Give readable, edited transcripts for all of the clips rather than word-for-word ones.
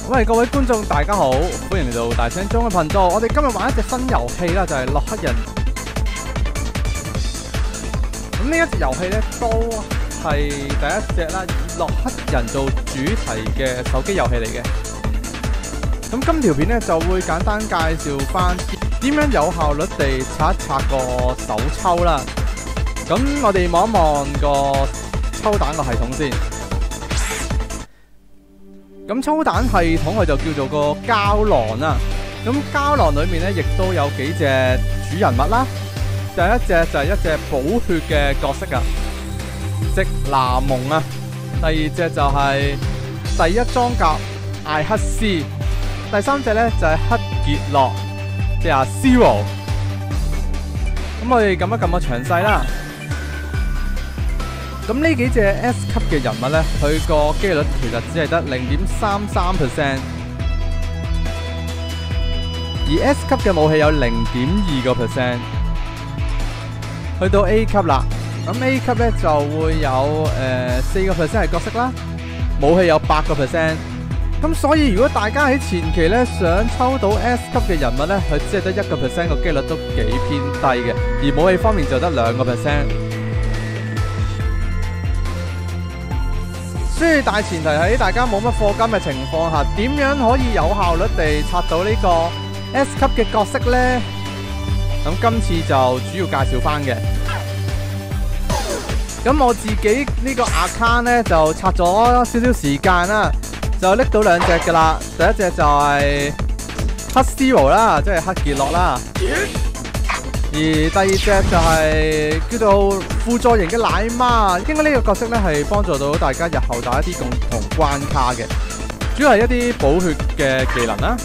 喂，各位觀眾大家好，歡迎嚟到大聲中嘅頻道。我哋今日玩一隻新遊戲啦，就係洛克人。咁呢一隻遊戲咧都係第一隻啦，以洛克人做主題嘅手機遊戲嚟嘅。咁今條片咧就會簡單介紹翻點樣有效率地刷一刷個手抽啦。咁我哋望一望個抽蛋個系統先。咁抽蛋系統佢就叫做個膠囊啦。咁膠囊裏面咧，亦都有幾隻主人物啦。第一隻就係一隻補血嘅角色啊，直拿蒙啊。第二隻就係第一裝甲艾克斯。第三隻咧就係黑傑洛，即係阿 Zero。咁我哋撳一撳個詳細啦。咁呢幾隻 S 級嘅人物咧，佢個機率其實只係得 0.33%， 而 S 級嘅武器有 0.2%。去到 A 級啦，咁 A 級咧就會有4% 係角色啦，武器有8%。咁所以如果大家喺前期咧想抽到 S 級嘅人物咧，佢只係得1%個機率都幾偏低嘅，而武器方面就得2%。所以大前提喺大家冇乜課金嘅情況下，點樣可以有效率地刷到呢個 S 級嘅角色呢？咁今次就主要介紹翻嘅。咁我自己呢個 account 呢，就刷咗少少時間啦，就拎到兩隻噶啦。第一隻就係黑 Zero 啦，即係黑傑洛啦。而第二隻就係叫做輔助型嘅奶媽，應該呢個角色咧係幫助到大家日後打一啲共同關卡嘅，主要係一啲補血嘅技能啦。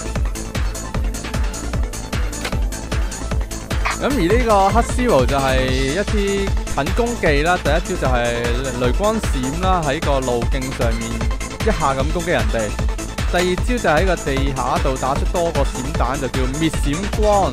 咁而呢個黑 Zero 就係一啲近攻技啦，第一招就係雷光閃啦，喺個路徑上面一下咁攻擊人哋。第二招就喺個地下度打出多個閃彈，就叫滅閃光。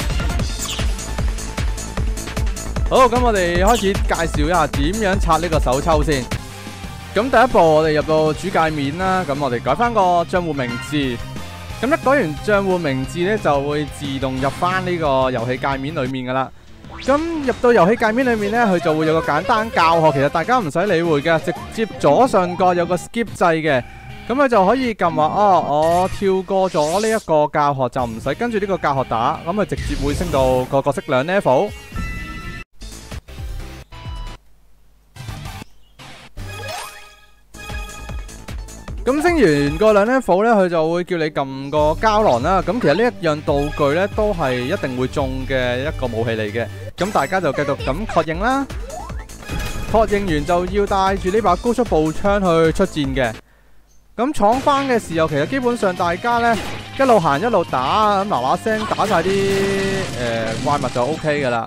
好，咁我哋開始介紹一下點樣刷呢個手抽先。咁第一步我哋入到主界面啦，咁我哋改翻個賬戶名字。咁一改完賬戶名字呢，就會自動入翻呢個遊戲界面裏面噶啦。咁入到遊戲界面裏面呢，佢就會有個簡單教學，其實大家唔使理會嘅，直接左上角有個 skip 掣嘅，咁佢就可以撳話我跳過咗呢一個教學，就唔使跟住呢個教學打，咁佢直接會升到個角色2 level。咁升完個2 level咧，佢就會叫你撳個膠囊啦。咁其實呢一樣道具咧，都係一定會中嘅一個武器嚟嘅。咁大家就繼續咁確認啦。確認完就要帶住呢把高速步槍去出戰嘅。咁闖翻嘅時候，其實基本上大家咧一路行一路打，咁嗱嗱聲打晒啲怪物就 OK 噶啦。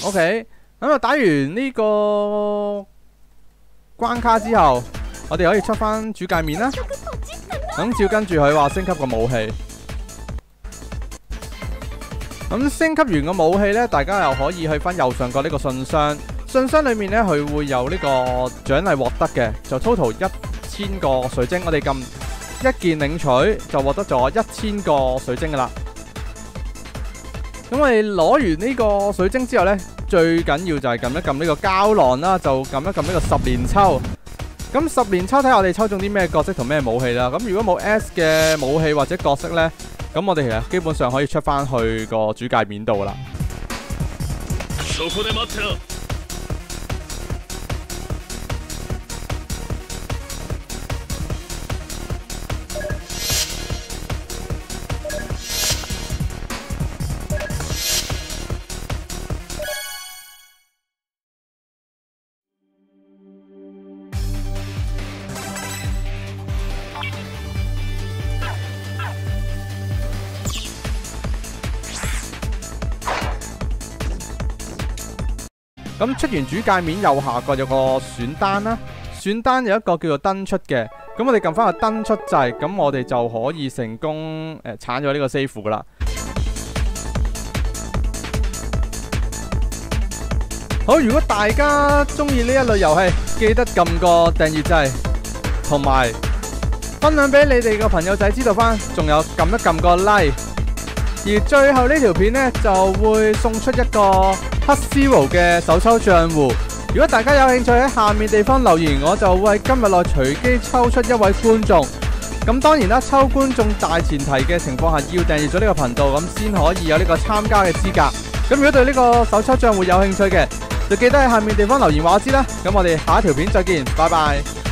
OK， 咁啊打完呢個關卡之後，我哋可以出翻主界面啦。咁照跟住佢話升級個武器。咁升級完個武器呢，大家又可以去翻右上角呢個信箱。信箱裏面呢，佢會有呢個獎勵獲得嘅，就 total 1000個水晶。我哋撳一件領取就獲得咗1000個水晶噶啦。咁我哋攞完呢個水晶之後呢，最緊要就係撳一撳呢個膠囊啦，就撳一撳呢個10連抽。咁10連抽睇下我哋抽中啲咩角色同咩武器啦。咁如果冇 S 嘅武器或者角色呢，咁我哋其實基本上可以出翻去個主界面度啦。咁出完主界面右下角有個選單啦，選單有一個叫做登出嘅，咁我哋撳翻個登出掣，咁我哋就可以成功鏟咗呢個 save 噶啦。好，如果大家中意呢一類遊戲，記得撳個訂閱掣，同埋分享俾你哋個朋友仔知道翻，仲有撳一撳個 like。而最後呢條片呢，就會送出一個黑 Zero 嘅手抽賬戶。如果大家有興趣喺下面地方留言，我就會喺今日內隨機抽出一位觀眾。咁當然啦，抽觀眾大前提嘅情況下要訂閱咗呢個頻道，咁先可以有呢個參加嘅資格。咁如果對呢個手抽賬戶有興趣嘅，就記得喺下面地方留言話我知啦。咁我哋下一條片再見，拜拜。